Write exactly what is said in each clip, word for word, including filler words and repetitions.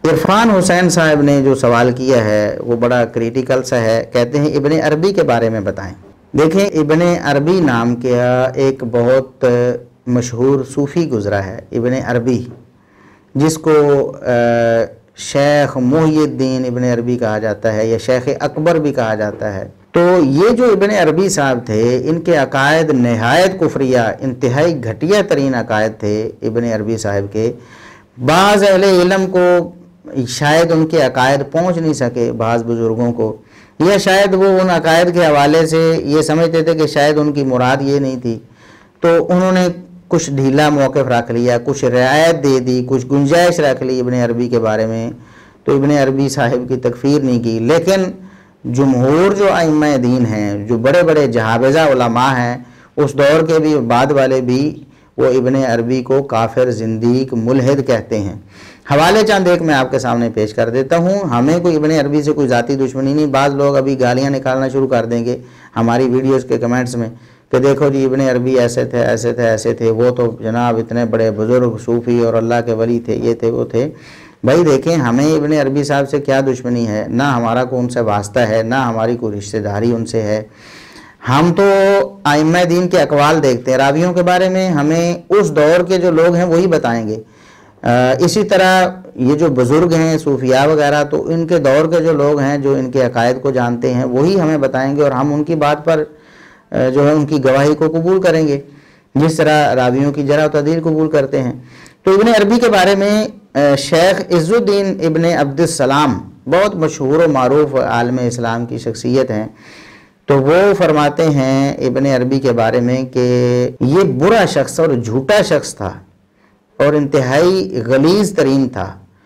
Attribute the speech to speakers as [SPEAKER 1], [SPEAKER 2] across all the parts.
[SPEAKER 1] عرفان حسین صاحب نے جو سوال کیا ہے وہ بڑا کریٹیکل سا ہے. کہتے ہیں ابن عربی کے بارے میں بتائیں. دیکھیں ابن عربی نام کا ایک بہت مشہور صوفی گزرا ہے ابن عربی، جس کو شیخ محی الدین ابن عربی کہا جاتا ہے یا شیخ اکبر بھی کہا جاتا ہے. تو یہ جو ابن عربی صاحب تھے ان کے عقائد نہایت کفریہ، انتہائی گھٹیا ترین عقائد تھے ابن عربی صاحب کے. بعض اہل علم کو شاید ان کے عقائد پہنچ نہیں سکے، بعض بزرگوں کو، یا شاید وہ ان عقائد کے حوالے سے یہ سمجھتے تھے کہ شاید ان کی مراد یہ نہیں تھی، تو انہوں نے کچھ ڈھیلا موقف رکھ لیا، کچھ رعایت دے دی، کچھ گنجائش رکھ لی ابن عربی کے بارے میں. تو ابن عربی صاحب کی تکفیر نہیں کی. لیکن جمہور جو ائمہ دین ہیں، جو بڑے بڑے جہابذہ علماء ہیں اس دور کے بھی بعد والے بھی، وہ ابن عربی کو کافر، زندیق، ملحد کہتے ہیں. حوالے چند ایک میں آپ کے سامنے پیش کر دیتا ہوں. ہمیں کوئی ابن عربی سے کوئی ذاتی دشمنی نہیں. بعض لوگ ابھی گالیاں نکالنا شروع کر دیں گے ہماری ویڈیوز کے کمنٹس میں کہ دیکھو جی ابن عربی ایسے تھے ایسے تھے ایسے تھے، وہ تو جناب اتنے بڑے بزرگ صوفی اور اللہ کے ولی تھے، یہ تھے وہ تھے. بھائی دیکھیں ہمیں ابن عربی صاحب سے کیا دشمنی ہے، نہ ہمارا کوئی ان سے واسطہ ہے، نہ ہماری کوئی رشتہ داری ان سے ہے. ہم تو ائمہ دین کے اقوال دیکھتے ہیں. راویوں کے بارے میں ہمیں اس دور کے جو لوگ ہیں وہی بتائیں گے. اسی طرح یہ جو بزرگ ہیں صوفیاء وغیرہ، تو ان کے دور کے جو لوگ ہیں جو ان کے عقائد کو جانتے ہیں وہی ہمیں بتائیں گے، اور ہم ان کی بات پر جو ہے ان کی گواہی کو قبول کریں گے، جس طرح راویوں کی جرح و تعدیل قبول کرتے ہیں. تو ابن عربی کے بارے میں شیخ عز الدین ابن عبد السلام بہت مشہور و معروف عالم اسلام کی شخصیت ہیں. تو وہ فرماتے ہیں ابن عربی کے بارے میں کہ یہ برا شخص اور جھوٹا شخص تھا اور انتہائی غلیظ ترین تھا.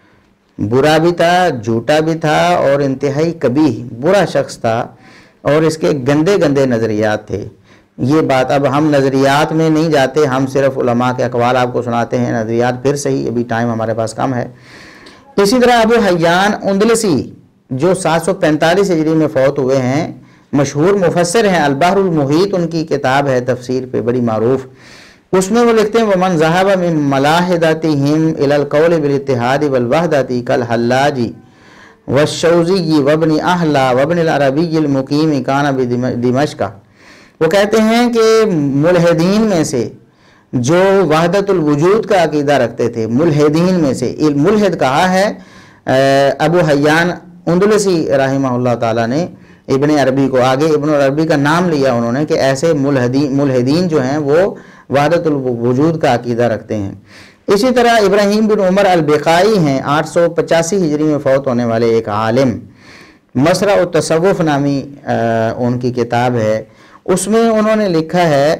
[SPEAKER 1] برا بھی تھا، جھوٹا بھی تھا، اور انتہائی قبیح برا شخص تھا، اور اس کے گندے گندے نظریات تھے. یہ بات اب ہم نظریات میں نہیں جاتے، ہم صرف علماء کے اقوال آپ کو سناتے ہیں. نظریات پھر صحیح، ابھی ٹائم ہمارے پاس کم ہے. اسی طرح ابو حیان اندلسی جو سات سو پینتالیس ہجری میں فوت ہوئے ہیں، مشہور مفسر ہیں. البحر المحیط ان کی کتاب ہے تفسیر پہ، بڑی معروف. اس میں وہ لکھتے ہیں وَمَنْ ذَهَبَ مِنْ مَلَاحِدَتِهِمْ إِلَى الْقَوْلِ بِالِاتِّحَادِ وَالْوَحْدَةِ كَالْحَلَّاجِ وَالشَّوْزِيِّ وَابْنِ أَحْلَى وَابْنِ الْعَرَبِيِّ الْمُقِيمِ كَانَ بِدِمَشْقَ. وہ کہتے ہیں کہ ملحدین میں سے جو وحدت الوجود کا عقیدہ رکھتے تھے، ملحدین میں سے، ملحد کہا ہے ابو حیان اندلسی رحمہ اللہ تعالیٰ نے ابن عربی کو. آگے ابن عربی کا نام لیا انہوں نے کہ ایسے ملحدین ملحدین جو ہیں وہ وحدت الوجود کا عقیدہ رکھتے ہیں. اسی طرح ابراہیم بن عمر البقائی ہیں، آٹھ سو پچاسی ہجری میں فوت ہونے والے ایک عالم. مسرع التصوف نامی ان کی کتاب ہے. اس میں انہوں نے لکھا ہے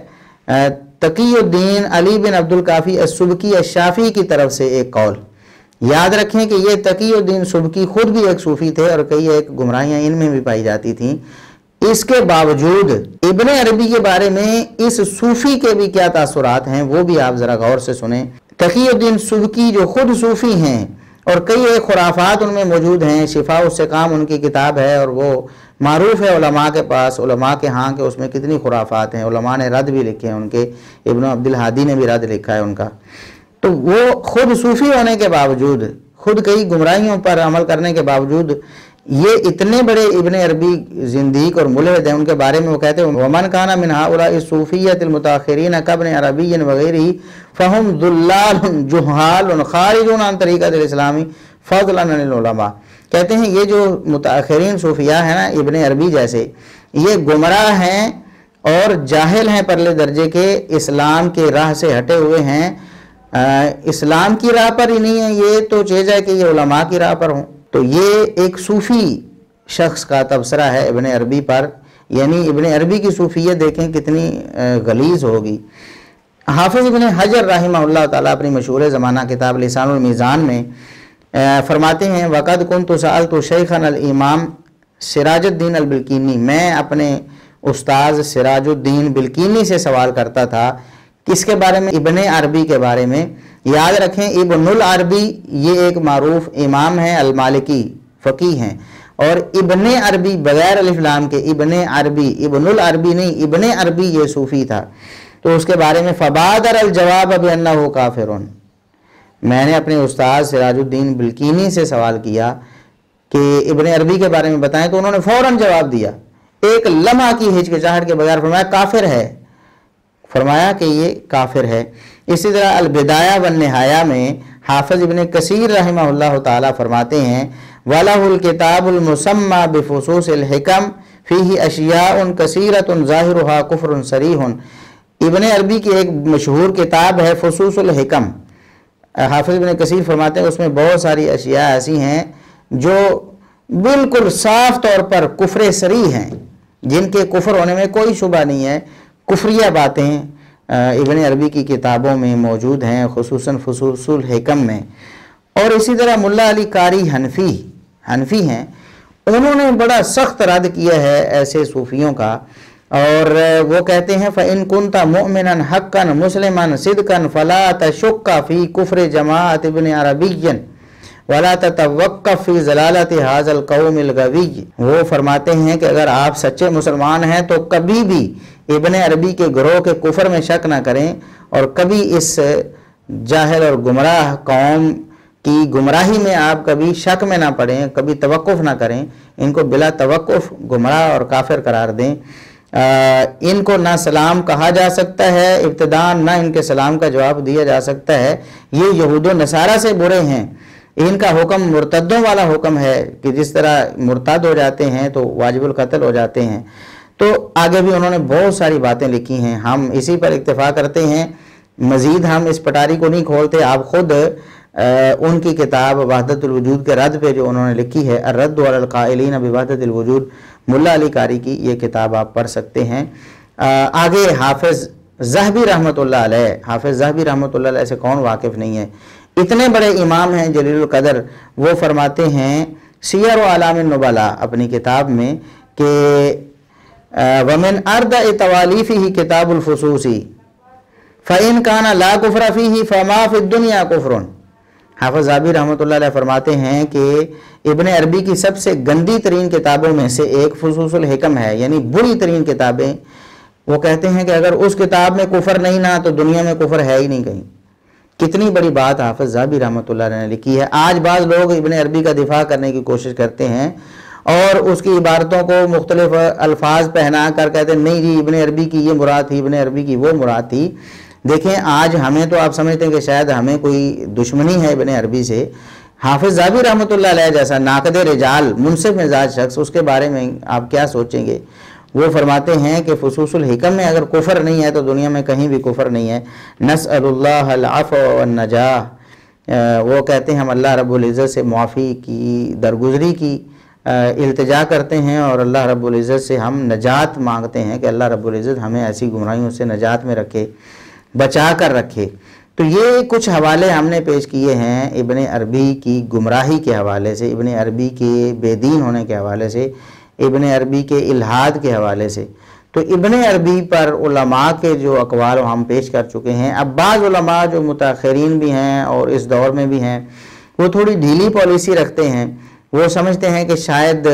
[SPEAKER 1] تقی الدین علی بن عبد الکافی السبکی الشافعی کی طرف سے ایک قول. یاد رکھیں کہ یہ تقی الدین سبکی خود بھی ایک صوفی تھے اور کئی ایک گمراہیاں ان میں بھی پائی جاتی تھیں. اس کے باوجود ابن عربی کے بارے میں اس صوفی کے بھی کیا تاثرات ہیں وہ بھی آپ ذرا غور سے سنیں. تقی الدین سبکی جو خود صوفی ہیں اور کئی ایک خرافات ان میں موجود ہیں. شفاء السقام ان کی کتاب ہے اور وہ معروف ہے علماء کے پاس، علماء کے ہاں کہ اس میں کتنی خرافات ہیں. علماء نے رد بھی لکھے ہیں ان کے، ابن عبد الہادی نے بھی رد لکھا ہے ان کا. تو وہ خود صوفی ہونے کے باوجود، خود کئی گمراہیوں پر عمل کرنے کے باوجود، یہ اتنے بڑے ابن عربی زندیق اور ملحد ہیں. ان کے بارے میں وہ کہتے ہیں وَمَنْ كَانَ مِنْ هَؤُلَاءِ الصُّوفِيَّةِ الْمُتَأَخِّرِينَ كَابْنِ عَرَبِيٍّ وَغَيْرِهِ فَهُمْ ضُلَّالٌ جُهَّالٌ خَارِجُونَ عَنْ طَرِيقَةِ الْإِسْلَامِ فَضْلًا عَنِ الْعُلَمَاءِ. کہتے ہیں یہ جو متأخرین صوفیاء ہیں نا ابن عربی جیسے، یہ گمراہ ہیں اور جاہل ہیں پرلے درجے کے، اسلام کے راہ سے ہٹے ہوئے ہیں. اسلام کی راہ پر ہی نہیں ہے یہ، تو چیز ہے کہ یہ علماء کی راہ پر ہوں. تو یہ ایک صوفی شخص کا تبصرہ ہے ابن عربی پر. یعنی ابن عربی کی صوفیت دیکھیں کتنی غلیظ ہوگی. حافظ ابن حجر رحمہ اللہ تعالیٰ اپنی مشہور زمانہ کتاب لسان المیزان میں فرماتے ہیں وَقَدْ كُنْتُ سَأَلْتُ شَيْخًا الْإِمَامِ سراج الدین البلقینی، میں اپنے استاذ سراج الدین بلقینی سے سوال کرتا تھا کس کے بارے میں؟ ابن عربی کے بارے میں. یاد رکھیں ابن العربی یہ ایک معروف امام ہیں، المالکی فقیہ ہیں، اور ابن عربی بغیر الف لام کے ابن عربی، ابن العربی نہیں، ابن عربی یہ صوفی تھا. تو اس کے بارے میں فبادر الجواب بانہ کافر، میں نے اپنے استاد سراج الدین بلقینی سے سوال کیا کہ ابن عربی کے بارے میں بتائیں، تو انہوں نے فوراً جواب دیا، ایک لمحہ کی ہچکچاہٹ کے بغیر فرمایا کافر ہے، فرمایا کہ یہ کافر ہے۔ اسی طرح البدایہ والنہایہ میں حافظ ابن کثیر رحمہ اللہ تعالیٰ فرماتے ہیں وَلَهُ الْكِتَابُ الْمُسَمَّى بِفُصُوصِ الْحِكَمِ فِيهِ أَشْيَاءٌ كَثِيرَةٌ ظَاهِرُهَا كُفْرٌ صَرِيحٌ۔ ابن عربی کی ایک مشہور کتاب ہے فصوص الحکم، حافظ ابن کثیر فرماتے ہیں اس میں بہت ساری اشیاء ایسی ہیں جو بالکل صاف طور پر کفر صریح ہیں، جن کے کفر ہونے میں کوئی شبہ نہیں ہے، کفریہ باتیں ابن عربی کی کتابوں میں موجود ہیں، خصوصاً فصوص الحکم میں۔ اور اسی طرح ملا علی قاری حنفی حنفی ہیں، انہوں نے بڑا سخت رد کیا ہے ایسے صوفیوں کا، اور وہ کہتے ہیں فَإِن كُنْتَ مُؤْمِنًا حَقًّا مُسْلِمًا صِدْقًا فَلَا تَشُكَّ فِي كُفْرِ جَمَاعَةِ ابن عربی وَلَا تَتَوَقَّفْ فِي ضَلَالَةِ هَذَا الْقَوْمِ الْغَوِيِّ۔ وہ فرماتے ہیں کہ اگر آپ سچے مسلمان ہیں تو کبھی بھی ابن عربی کے گروہ کے کفر میں شک نہ کریں، اور کبھی اس جاہل اور گمراہ قوم کی گمراہی میں آپ کبھی شک میں نہ پڑیں، کبھی توقف نہ کریں، ان کو بلا توقف گمراہ اور کافر قرار دیں۔ ان کو نہ سلام کہا جا سکتا ہے ابتداءً، نہ ان کے سلام کا جواب دیا جا سکتا ہے، یہ یہود و نصارہ سے برے ہیں، ان کا حکم مرتدوں والا حکم ہے کہ جس طرح مرتد ہو جاتے ہیں تو واجب القتل ہو جاتے ہیں۔ تو آگے بھی انہوں نے بہت ساری باتیں لکھی ہیں، ہم اسی پر اکتفا کرتے ہیں، مزید ہم اس پٹاری کو نہیں کھولتے۔ آپ خود ان کی کتاب وحدت الوجود کے رد پہ جو انہوں نے لکھی ہے الرد علی القائلین بوحدت الوجود، ملا علی قاری کی یہ کتاب آپ پڑھ سکتے ہیں۔ آگے حافظ ذہبی رحمۃ اللہ علیہ، حافظ ذہبی رحمۃ اللہ علیہ سے کون واقف نہیں ہے، اتنے بڑے امام ہیں جلیل القدر، وہ فرماتے ہیں سیر و اعلام النبلاء اپنی کتاب میں کہ وَمِنْ أَرْدَئِ تَوَالِيفِهِ كِتَابُ الْفُصُوصِ فَإِنْ كَانَ لَا كُفْرَ فِيهِ فَمَا فِي الدُّنْيَا كُفْرٌ۔ حافظ ذہبی رحمۃ اللہ علیہ فرماتے ہیں کہ ابن عربی کی سب سے گندی ترین کتابوں میں سے ایک فصوص الحکم ہے، یعنی بری ترین کتابیں۔ وہ کہتے ہیں کہ اگر اس کتاب میں کفر نہیں نہ تو دنیا میں کفر ہے ہی نہیں کہیں۔ کتنی بڑی بات حافظ ذہبی رحمۃ اللہ علیہ نے لکھی ہے۔ آج بعض لوگ ابن عربی کا دفاع کرنے کی کوشش کرتے ہیں اور اس کی عبارتوں کو مختلف الفاظ پہنا کر کہتے ہیں نہیں جی ابن عربی کی یہ مراد تھی، ابن عربی کی وہ مراد تھی۔ دیکھیں آج ہمیں تو آپ سمجھتے ہیں کہ شاید ہمیں کوئی دشمنی ہے ابن عربی سے، حافظ ذہبی رحمۃ اللہ علیہ جیسا ناقد رجال منصف مزاج شخص، اس کے بارے میں آپ کیا سوچیں گے؟ وہ فرماتے ہیں کہ فصوص الحکم میں اگر کفر نہیں ہے تو دنیا میں کہیں بھی کفر نہیں ہے۔ نسأل اللہ العفو والنجاہ، وہ کہتے ہیں ہم اللہ رب العزت سے معافی کی، درگزری کی التجا کرتے ہیں، اور اللہ رب العزت سے ہم نجات مانگتے ہیں کہ اللہ رب العزت ہمیں ایسی گمراہیوں سے نجات میں رکھے، بچا کر رکھے۔ تو یہ کچھ حوالے ہم نے پیش کیے ہیں ابن عربی کی گمراہی کے حوالے سے، ابن عربی کے بے دین ہونے کے حوالے سے، ابن عربی کے الحاد کے حوالے سے۔ تو ابن عربی پر علماء کے جو اقوال ہم پیش کر چکے ہیں۔ اب بعض علماء جو متاخرین بھی ہیں اور اس دور میں بھی ہیں، وہ تھوڑی ڈھیلی پالیسی رکھتے ہیں، وہ سمجھتے ہیں کہ شاید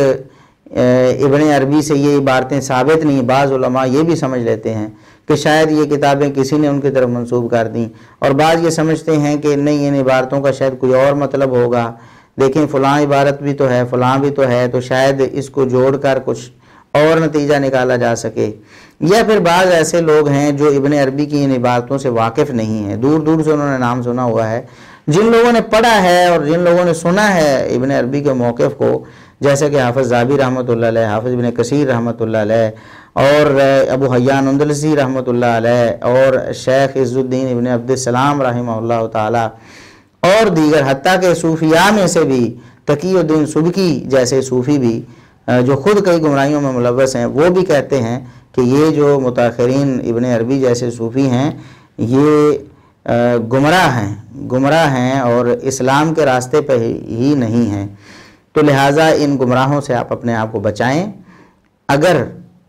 [SPEAKER 1] ابن عربی سے یہ عبارتیں ثابت نہیں۔ بعض علماء یہ بھی سمجھ لیتے ہیں کہ شاید یہ کتابیں کسی نے ان کی طرف منسوب کر دیں، اور بعض یہ سمجھتے ہیں کہ نہیں ان عبارتوں کا شاید کوئی اور مطلب ہوگا، دیکھیں فلاں عبارت بھی تو ہے، فلاں بھی تو ہے، تو شاید اس کو جوڑ کر کچھ اور نتیجہ نکالا جا سکے۔ یا پھر بعض ایسے لوگ ہیں جو ابن عربی کی ان عبارتوں سے واقف نہیں ہیں، دور دور سے انہوں نے نام سنا ہوا ہے۔ جن لوگوں نے پڑھا ہے اور جن لوگوں نے سنا ہے ابن عربی کے موقف کو، جیسے کہ حافظ ذہبی رحمۃ اللہ علیہ، حافظ ابن کثیر رحمۃ اللہ علیہ، اور ابو حیان اندلسی رحمۃ اللہ علیہ، اور شیخ عز الدین ابن عبد السلام رحمہ اللہ تعالی، اور دیگر، حتیٰ کہ صوفیاء میں سے بھی تقی الدین سبکی جیسے صوفی بھی جو خود کئی گمراہیوں میں ملوث ہیں، وہ بھی کہتے ہیں کہ یہ جو متاخرین ابن عربی جیسے صوفی ہیں یہ گمراہ ہیں گمراہ ہیں اور اسلام کے راستے پہ ہی نہیں ہیں۔ تو لہٰذا ان گمراہوں سے آپ اپنے آپ کو بچائیں۔ اگر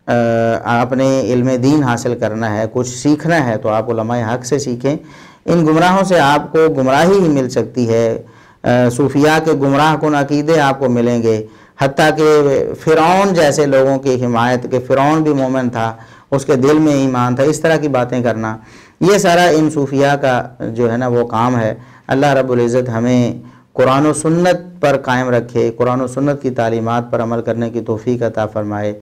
[SPEAKER 1] آپ نے علم دین حاصل کرنا ہے، کچھ سیکھنا ہے، تو آپ علماء حق سے سیکھیں۔ ان گمراہوں سے آپ کو گمراہی ہی مل سکتی ہے، صوفیاء کے گمراہ کن عقیدے آپ کو ملیں گے، حتیٰ کہ فرعون جیسے لوگوں کی حمایت، کہ فرعون بھی مومن تھا، اس کے دل میں ایمان تھا، اس طرح کی باتیں کرنا، یہ سارا ان صوفیاء کا جو ہے نا وہ کام ہے۔ اللہ رب العزت ہمیں قرآن و سنت پر قائم رکھے، قرآن و سنت کی تعلیمات پر عمل کرنے کی توفیق عطا فرمائے۔